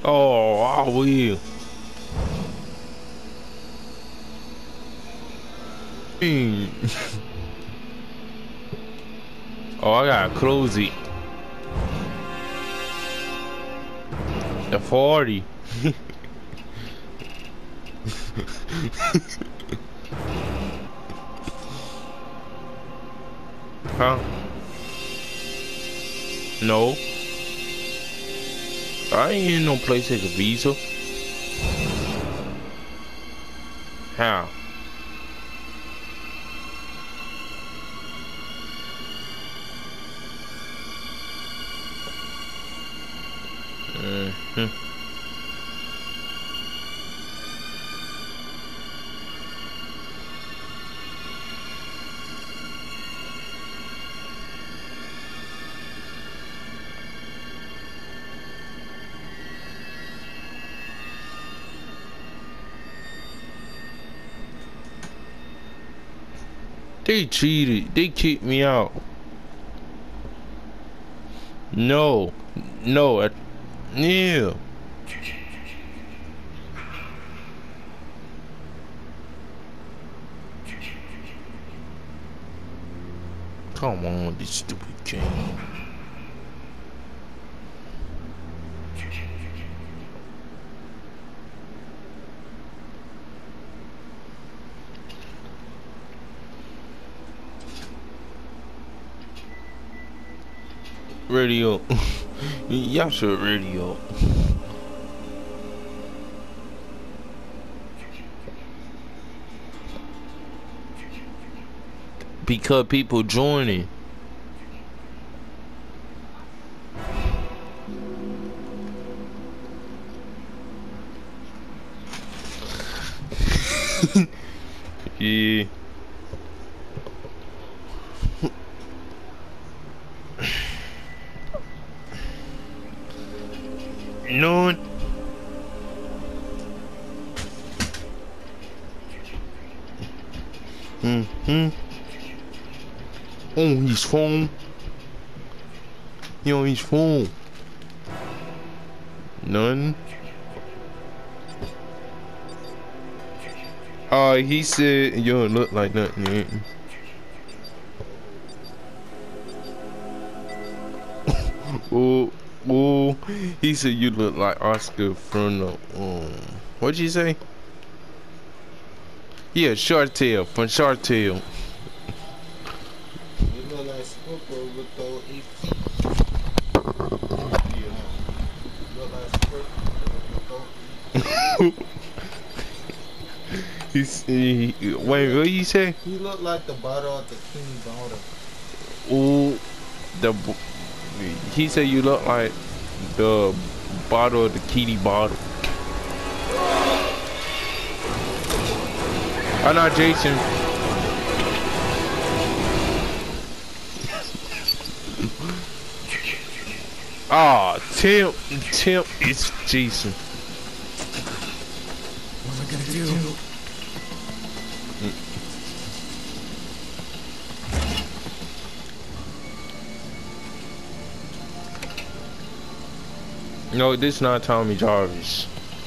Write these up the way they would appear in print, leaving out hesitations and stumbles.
Oh, I will. Hmm. Oh, I gotta close it. The 40. Huh? No. I ain't getting no PlayStation Visa. How? Mm-hmm. They cheated. They kicked me out. No. No. Yeah. Come on, this stupid game. Radio. Y'all should radio. Because people joining. Yeah. None. Mm-hmm. On his phone. He on his phone. None. He said you don't look like nothing. Oh, oh, he said you look like Oscar from the what'd you say? Yeah, Shark Tale from Shark Tale. You look like Squirtle with those eats. Yeah. You look like Squirtle with those eats. Wait, what you say? He look like the bottle of the King bottle. Oh, he said you look like the bottle of the kitty bottle. I'm not Jason. Ah, Tim is Jason. What am I gonna do? No, this not Tommy Jarvis.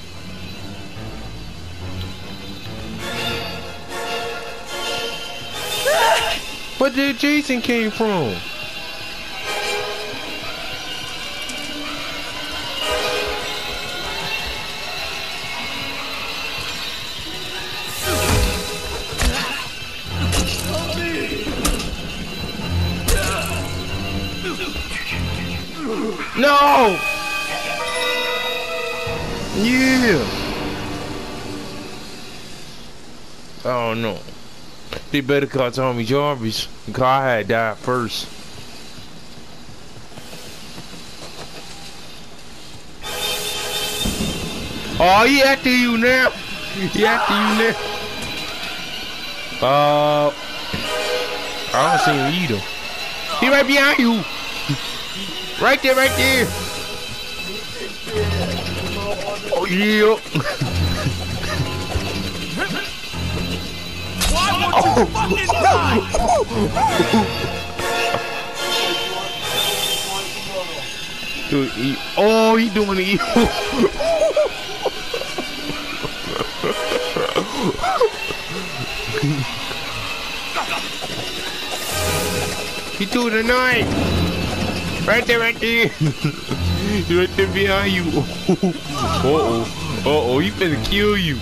Where did Jason came from? No! Yeah! Oh no. They better call Tommy Jarvis. Because I had died first. Oh, he after you now. He after you now. I don't see him either. He right behind you. Right there, right there. Oh, yeah. Why won't you fucking die? Oh, he doing the evil. He threw the knife. Right there, right there. He's right there behind you. Uh-oh, he finna kill you.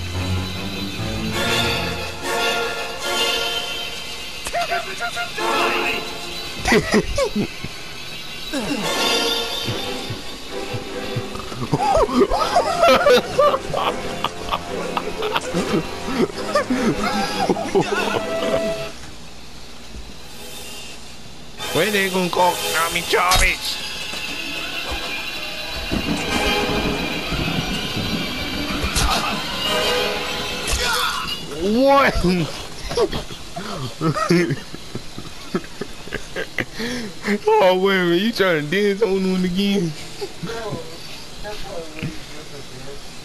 When they gonna call Nami Chavez? What? Oh wait a minute, you trying to dance on one again? No, that's what it is.